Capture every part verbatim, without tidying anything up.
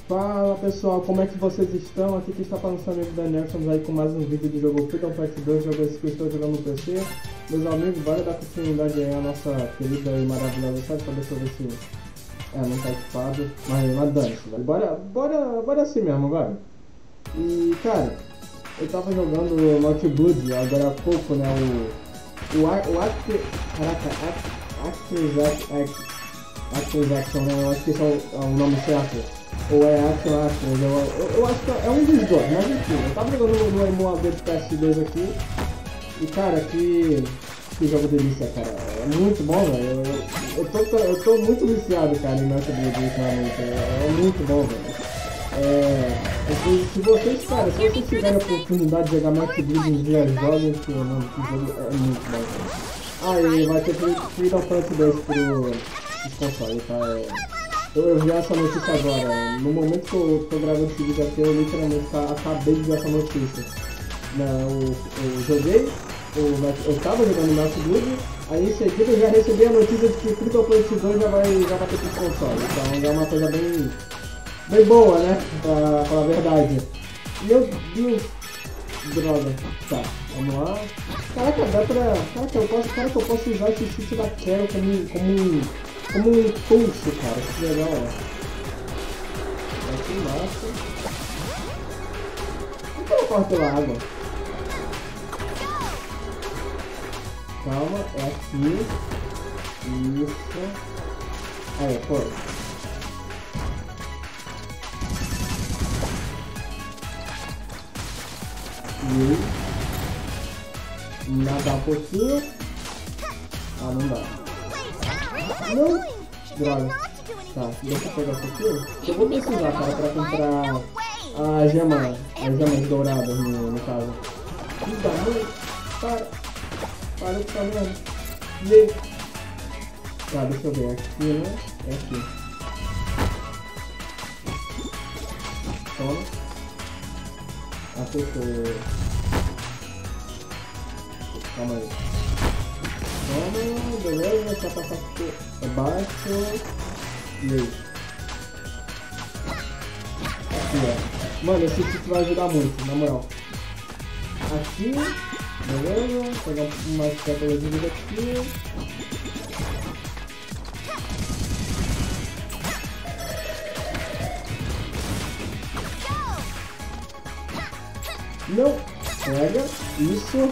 Fala pessoal, como é que vocês estão? Aqui que está falando seu amigo Daniel, estamos aí com mais um vídeo do jogo Freedom Fighter dois, jogo esse que eu estou jogando no P C. Meus amigos, bora dar continuidade aí à nossa querida e maravilhosa série, pra deixa eu ver se... É, não tá equipado, mas, mas dane-se, velho. Bora, bora, bora assim mesmo, agora. E, cara, eu tava jogando Not Blood agora há pouco, né, o... O, Ar, o Active... Caraca, Active Action... Active Action, né, eu acho que esse é o, é o nome certo. Ou é Action Action, eu, eu, eu acho que é um dos dois, mas enfim, eu tava jogando no, no emulador de P S dois aqui. E cara, que, que jogo delícia, cara, é muito bom, velho. Eu, eu, tô, eu tô muito viciado, cara, em Not Blood ultimamente, é, é muito bom, velho. É, se, se vocês, cara, se vocês tiverem a oportunidade de jogar Not Blood em dia, joguem, que, mano, que jogo é muito bom, cara. Ah, e vai ter Freedom Fighter dois pro console, tá? É, Eu, eu vi essa notícia agora. No momento que eu tô gravando esse vídeo aqui, eu literalmente tá, acabei de ver essa notícia. Não, eu, eu joguei, eu, eu tava jogando Not Blood, aí em seguida eu já recebi a notícia de que Freedom Fighter dois já vai, já vai ter pro console. Então é uma coisa bem, bem boa, né? Pra falar a verdade. Meu Deus! Droga. Tá, vamos lá. Caraca, dá pra... Caraca, eu posso, cara, que eu posso usar esse chute da Carol como, como um... Como um pulso, cara, que legal, ó. Aqui embaixo. Por que ela corre pela água? Calma, é aqui. Isso. Aí, foi. E... Nadar um pouquinho. Ah, não dá. Não! Droga. Tá, deixa eu pegar isso aqui. Eu vou precisar, cara, pra comprar a gema, as gemas douradas no, no caso. Cuida, não! Para! Para o caminho! E aí? Tá, deixa eu ver. Aqui, né? É aqui. Toma. Acertou. Calma aí. Vamos, beleza, só passar aqui abaixo. Isso. Aqui, ó. Mano, esse kit vai ajudar muito, na moral. Aqui, beleza. Pegar umas pétalas de vida aqui. Não, pega, isso.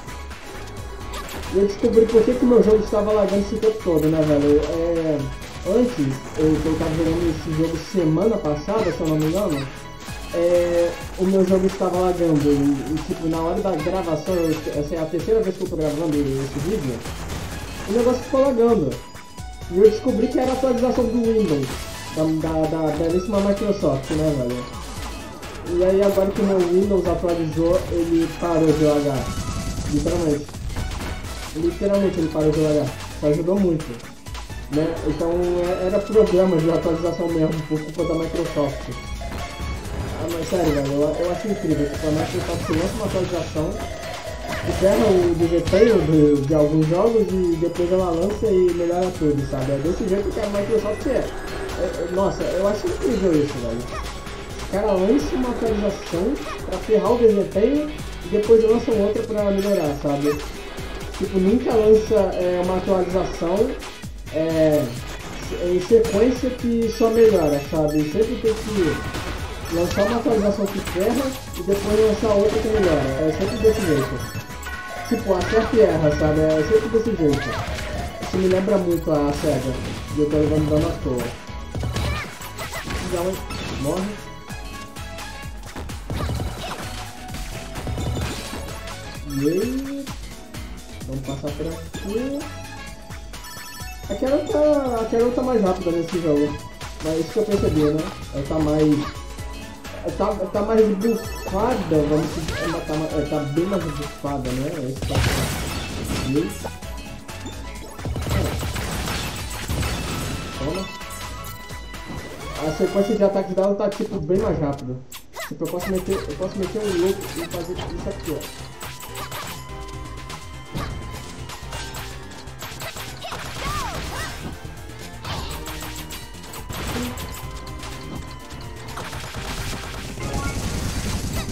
E eu descobri por que que meu jogo estava lagando esse tempo todo, né, velho? É, antes, eu, eu tava jogando esse jogo semana passada, se eu não me engano, é, o meu jogo estava lagando e, e, tipo, na hora da gravação, eu, essa é a terceira vez que eu tô gravando esse vídeo, o negócio ficou lagando. E eu descobri que era a atualização do Windows, da, da, da belíssima Microsoft, né, velho? E aí agora que o meu Windows atualizou, ele parou de lagar, literalmente. Literalmente ele parou de lagar, isso ajudou muito, né? Então era problema de atualização mesmo, por culpa da Microsoft. Ah, mas sério, velho, eu, eu acho incrível que a Microsoft lança uma atualização, ferra o desempenho de, de alguns jogos e depois ela lança e melhora tudo, sabe? É desse jeito que a Microsoft é. é, é nossa, eu acho incrível isso, velho. Os caras lançam uma atualização pra ferrar o desempenho e depois lançam outra pra melhorar, sabe? Tipo, nunca lança é, uma atualização é, em sequência que só melhora, sabe? Sempre tem que lançar uma atualização que ferra e depois lançar outra que melhora. É sempre desse jeito. Tipo, acerta e erra, sabe? É sempre desse jeito. Isso me lembra muito a SEGA. E eu tô levando dano à toa. Já morre. E aí... Vamos passar por aqui. A Carol tá, a Carol tá mais rápida nesse jogo. Mas isso que eu percebi, né? Ela tá mais... Ela tá, ela tá mais bufada, vamos dizer. Ela tá, ela tá bem mais bufada, né? Esse tá aqui. Toma. A sequência de ataques dela tá tipo bem mais rápida. Tipo, eu posso meter, eu posso meter um louco e fazer isso aqui, ó.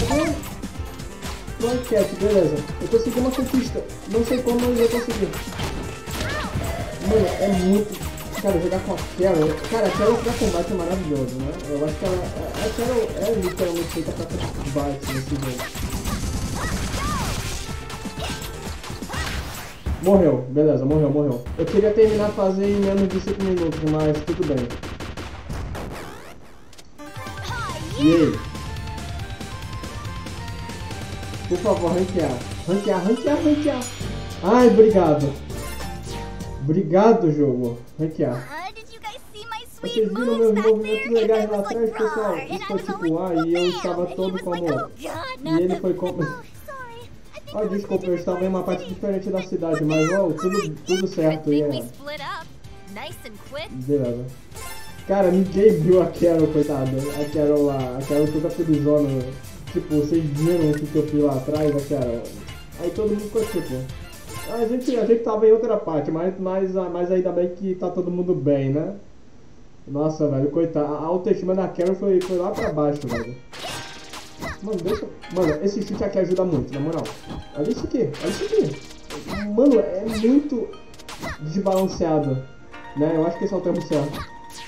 Cat, beleza. Eu consegui uma conquista. Não sei como, mas eu consegui. Mano, é muito... Cara, jogar com a Carol... Cara, a Carol pra combate é maravilhoso, né? Eu acho que ela... A Carol é literalmente feita pra combate nesse jogo. Morreu. Beleza, morreu, morreu. Eu queria terminar a fase em menos de cinco minutos, mas tudo bem. E aí? Por favor, ranquear. Ranquear, ranquear, ranquear. Ai, obrigado. Obrigado, jogo. Ranquear. Vocês viram meus movimentos legais lá atrás, pessoal? Isso foi tipo A e eu estava todo como... E ele foi como... Oh, desculpa, eu estava em uma parte diferente da cidade, mas oh, tudo, tudo certo. Yeah. Beleza. Cara, ninguém viu a Carol, coitada. A Carol lá, a Carol toda felizona. Tipo, vocês viram o que eu fiz lá atrás, a Carol? Aí todo mundo ficou tipo... A gente, a gente tava em outra parte, mas, mas, mas ainda bem que tá todo mundo bem, né? Nossa, velho, coitada. A autoestima da Carol foi, foi lá pra baixo, velho. Mano, deixa... Mano, esse chute aqui ajuda muito, na moral. Olha isso aqui, olha isso aqui. Mano, é muito desbalanceado, né? Eu acho que esse é o termo certo.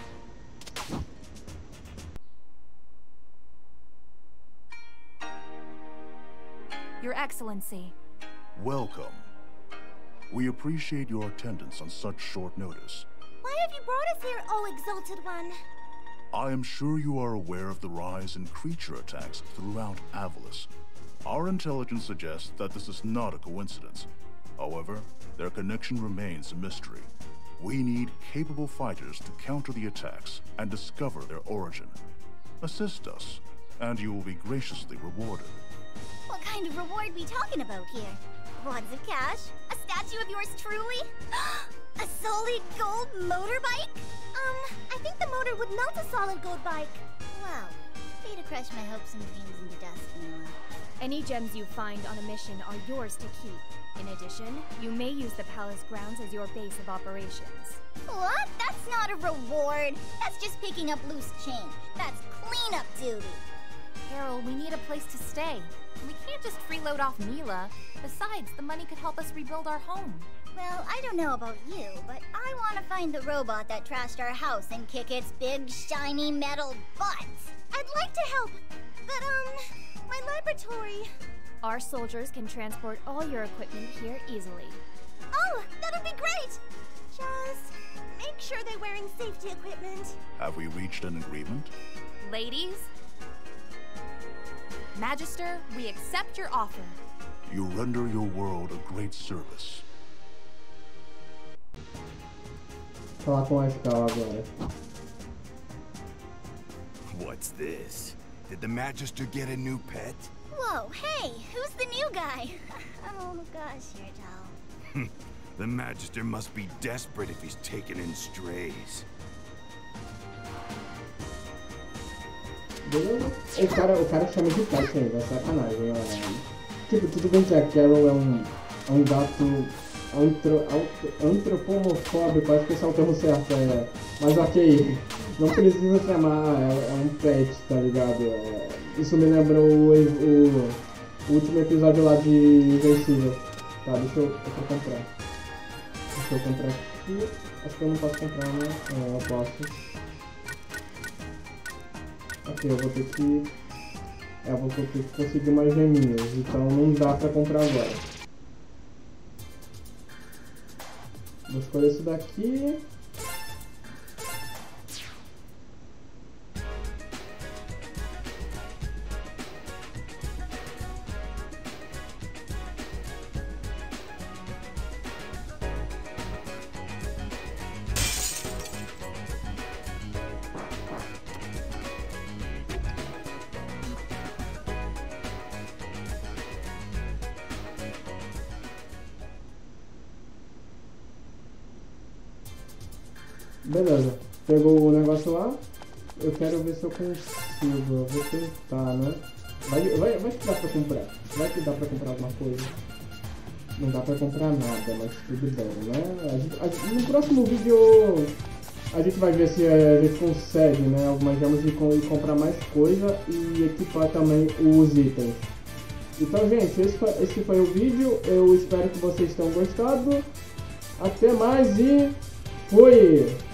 Your Excellency. Welcome. We appreciate your attendance on such short notice. Why have you brought us here, O Exalted One? I am sure you are aware of the rise in creature attacks throughout Avalis. Our intelligence suggests that this is not a coincidence. However, their connection remains a mystery. We need capable fighters to counter the attacks and discover their origin. Assist us, and you will be graciously rewarded. What kind of reward we talking about here? Wads of cash? A statue of yours truly? A solid gold motorbike? Um, I think the motor would melt a solid gold bike. Wow. Way to crush my hopes and dreams into dust, Mila. Any gems you find on a mission are yours to keep. In addition, you may use the palace grounds as your base of operations. What? That's not a reward. That's just picking up loose change. That's cleanup duty. Carol, we need a place to stay. We can't just freeload off Mila. Besides, the money could help us rebuild our home. Well, I don't know about you, but I want to find the robot that trashed our house and kick its big, shiny metal butt. I'd like to help, but, um, my laboratory... Our soldiers can transport all your equipment here easily. Oh, that'll be great! Just make sure they're wearing safety equipment. Have we reached an agreement? Ladies? Magister, we accept your offer. You render your world a great service. Falar com a escala agora. What's this? Did the Magister get a new pet? Whoa, hey, who's the new guy? Oh gosh, Yurtal. The Magister must be desperate if he's taken in strays. Beleza? O cara, o cara chama de pet ainda, é sacanagem. É... Tipo, tudo bem que a Carol é um, é um gato antro, antropomofóbico, acho que esse é o termo certo, é... Mas ok, não precisa chamar, é, é um pet, tá ligado? É... Isso me lembra o, o, o último episódio lá de Invencível. Tá, deixa eu, deixa eu comprar. Deixa eu comprar aqui. Acho que eu não posso comprar, né? É, eu posso. Ok, eu vou ter que... É, eu vou ter que conseguir mais geminhas, então não dá pra comprar agora. Vou escolher esse daqui. Beleza, pegou o negócio lá, eu quero ver se eu consigo, eu vou tentar, né? Vai, vai, vai que dá pra comprar, vai que dá pra comprar alguma coisa. Não dá pra comprar nada, mas tudo bem, né? A gente, a, no próximo vídeo a gente vai ver se a gente consegue, né, algumas gemas e, e comprar mais coisa e equipar também os itens. Então, gente, esse foi, esse foi o vídeo. Eu espero que vocês tenham gostado. Até mais e fui!